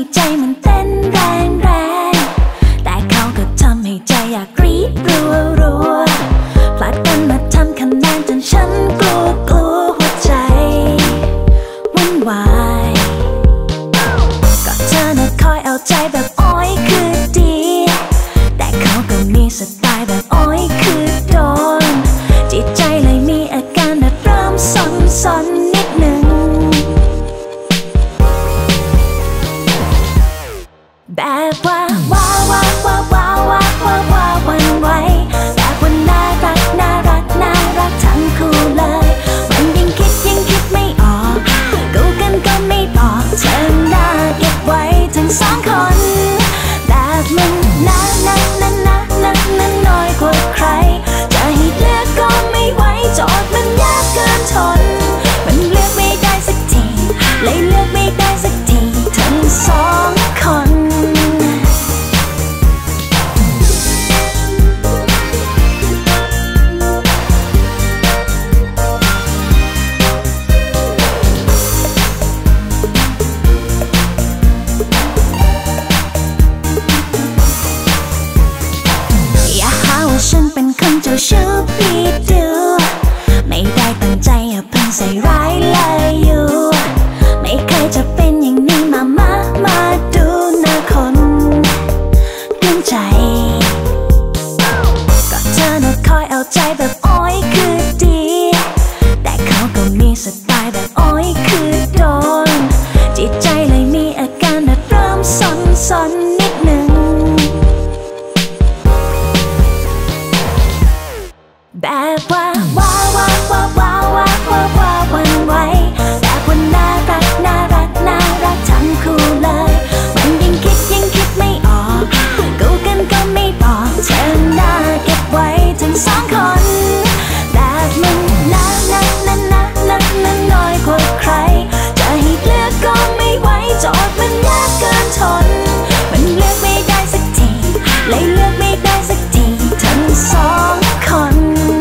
ใจมันเต้นแรงแรงแต่เขาก็ทำให้ใจอยากกรี๊ดรัวพลัดกันมาทำคะแนนจนฉันกลัวหัวใจวุ่นวายก็เธอน่ะคอยเอาใจแบบอ้อยคือดีแต่เขาก็มีสไตล์แบบอ้อยคือโดนจิตใจเลยมีอาการแบบเริ่มซนนิดหนึ่งแบบว่าว้าววันไหวแบบว่าน่ารักทั้งคู่เลยมันยิ่งคิดไม่ออกกูกันก็ไม่บอกเธอน่าเก็บไว้ทั้งสองคนแบบมันน่าน้อยกว่าใครจะให้เลือกก็ไม่ไหวโจทย์มันยากเกินทนมันเลือกไม่ได้สักทีเลยเลือกไม่ได้สักทีทั้งสองคนฉันเป็นคนเจ้าชู้พี่ดูไม่ได้ตั้งใจอย่าเพิ่งใส่ร้ายเลยอยู่ไม่เคยจะเป็นอย่างนี้มาดูหน้าคนเตือนใจก็เธอน่ะคอยเอาใจแบบอ้อยคือดีแต่เขาก็มีสไตล์แบบอ้อยคือโดนจิตใจเลยมีอาการแบบเริ่มซนนิดหนึ่งแบบว่าว้าววันไหวแบบว่าน่ารักทั้งคู่เลยมันยิ่งคิดไม่ออกกูกันก็ไม่บอกเธอน่าเก็บไว้ทั้งสองคนแบบมันน่าน้อยกว่าใครจะให้เลือกก็ไม่ไหวโจทย์มันยากเกินทนมันเลือกไม่ได้สักทีเลยเลือกไม่ได้สักทีทั้งสองคน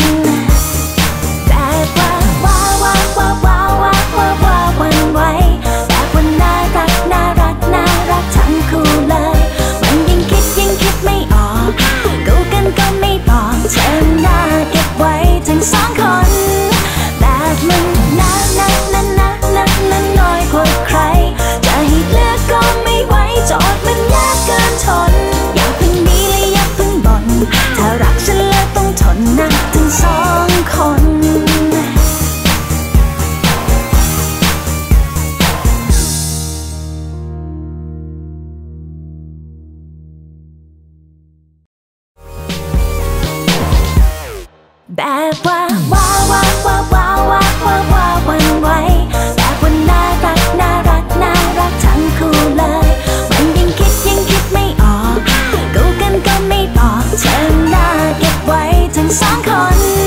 วันไหวแบบว่าน่ารักทั้งคู่เลยมันยิ่งคิดไม่ออกกูกันก็ไม่บอกเธอน่าเก็บไว้ทั้งสองคนแบบมันน่าน้อยกว่าใครจะให้เลือกก็ไม่ไหวโจทย์มันยากเกินทนอย่าเพิ่งหนีและอย่าเพิ่งบ่นถ้ารักฉันแล้วต้องทนนะทั้งสองคนแบบว่าว้าววันไหวแบบว่าน่ารักทั้งคู่เลยมันยิ่งคิดไม่ออกกูกันก็ไม่บอกเธอน่าเก็บไว้ทั้งสองคน